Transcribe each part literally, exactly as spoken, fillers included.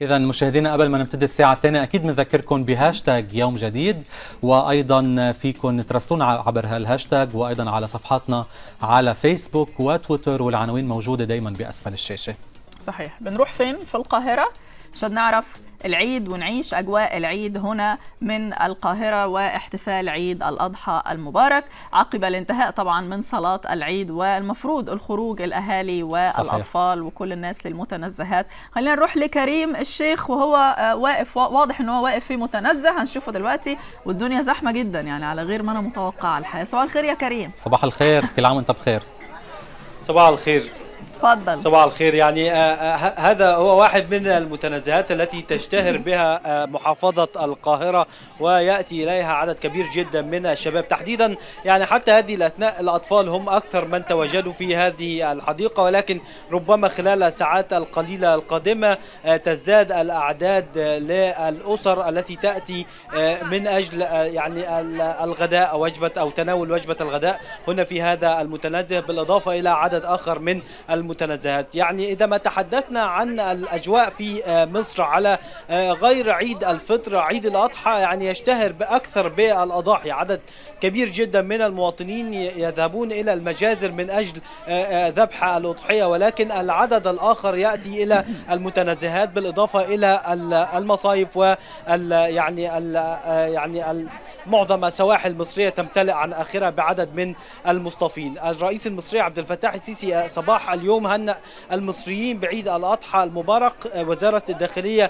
إذا مشاهدينا قبل ما نبتدي الساعة الثانية أكيد بنذكركم بهاشتاج يوم جديد، وأيضا فيكم تراسلونا عبر هالهاشتاج، وأيضا على صفحاتنا على فيسبوك وتويتر، والعناوين موجودة دايما بأسفل الشاشة. صحيح. بنروح فين في القاهرة عشان نعرف العيد ونعيش أجواء العيد هنا من القاهرة واحتفال عيد الأضحى المبارك عقب الانتهاء طبعا من صلاة العيد، والمفروض الخروج الأهالي والأطفال صحيح. وكل الناس للمتنزهات. خلينا نروح لكريم الشيخ وهو واقف، واضح أنه هو واقف في متنزه هنشوفه دلوقتي، والدنيا زحمة جدا يعني على غير ما أنا متوقعة الحقيقة. صباح الخير يا كريم. صباح الخير، كل عام وأنت بخير. صباح الخير. تفضل. صباح الخير. يعني آه هذا هو واحد من المتنزهات التي تشتهر بها آه محافظة القاهرة، ويأتي إليها عدد كبير جدا من الشباب تحديدا. يعني حتى هذه الأثناء الأطفال هم أكثر من تواجدوا في هذه الحديقة، ولكن ربما خلال الساعات القليلة القادمة آه تزداد الأعداد آه للأسر التي تأتي آه من أجل آه يعني الغداء أو وجبة أو تناول وجبة الغداء هنا في هذا المتنزه، بالإضافة إلى عدد آخر من المتنزهات. يعني إذا ما تحدثنا عن الأجواء في مصر على غير عيد الفطر، عيد الأضحى يعني يشتهر بأكثر بالأضاحي. عدد كبير جدا من المواطنين يذهبون إلى المجازر من أجل ذبح الأضحية، ولكن العدد الآخر يأتي إلى المتنزهات بالإضافة إلى المصايف وال يعني ال يعني ال معظم السواحل المصرية تمتلئ عن آخرها بعدد من المصطفين. الرئيس المصري عبد الفتاح السيسي صباح اليوم هنأ المصريين بعيد الأضحى المبارك. وزارة الداخلية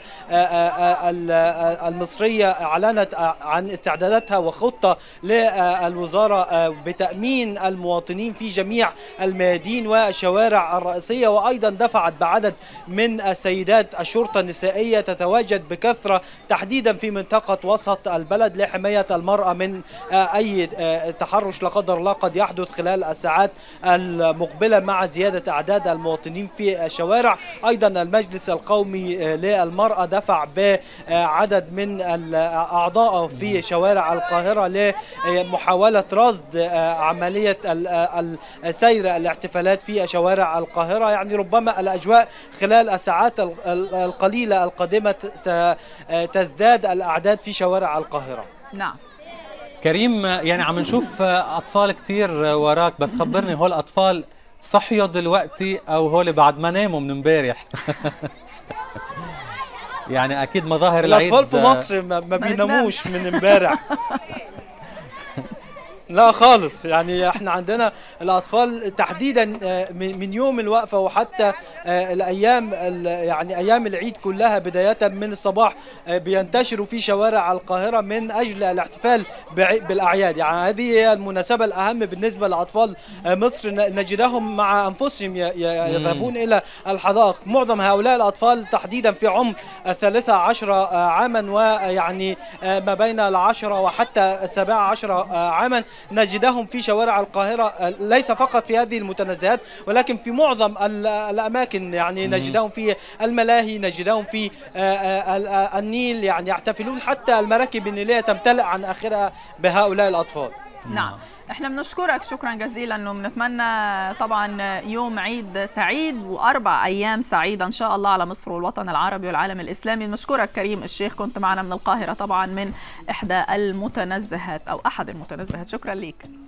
المصرية أعلنت عن استعداداتها وخطة للوزارة بتأمين المواطنين في جميع الميادين والشوارع الرئيسية، وأيضا دفعت بعدد من السيدات الشرطة النسائية تتواجد بكثرة تحديدا في منطقة وسط البلد لحماية المرأة من أي تحرش لا قدر الله قد يحدث خلال الساعات المقبلة مع زيادة أعداد المواطنين في الشوارع. أيضا المجلس القومي للمرأة دفع بعدد من الأعضاء في شوارع القاهرة لمحاولة رصد عملية سير الاحتفالات في شوارع القاهرة. يعني ربما الأجواء خلال الساعات القليلة القادمة تزداد الأعداد في شوارع القاهرة. نعم كريم، يعني عم نشوف أطفال كتير وراك، بس خبرني هول الأطفال صحيوا دلوقتي أو هول بعد ما ناموا من امبارح؟ يعني أكيد مظاهر العيد الأطفال في مصر ما بيناموش من امبارح. لا خالص، يعني احنا عندنا الاطفال تحديدا من يوم الوقفه وحتى الايام يعني ايام العيد كلها بدايه من الصباح بينتشروا في شوارع القاهره من اجل الاحتفال بالاعياد. يعني هذه هي المناسبه الاهم بالنسبه لاطفال مصر، نجدهم مع انفسهم يذهبون الى الحدائق. معظم هؤلاء الاطفال تحديدا في عمر الثالثة عشر عاما، ويعني ما بين العشرة وحتى السابعة عشر عاما نجدهم في شوارع القاهرة، ليس فقط في هذه المتنزهات ولكن في معظم الأماكن. يعني نجدهم في الملاهي، نجدهم في النيل، يعني يحتفلون، حتى المراكب النيلية تمتلئ عن آخرها بهؤلاء الأطفال. نعم، احنا بنشكرك شكرا جزيلا، انه بنتمنى طبعا يوم عيد سعيد واربع ايام سعيده ان شاء الله على مصر والوطن العربي والعالم الاسلامي. بنشكرك كريم الشيخ، كنت معنا من القاهره طبعا من احدى المتنزهات او احد المتنزهات. شكرا ليك.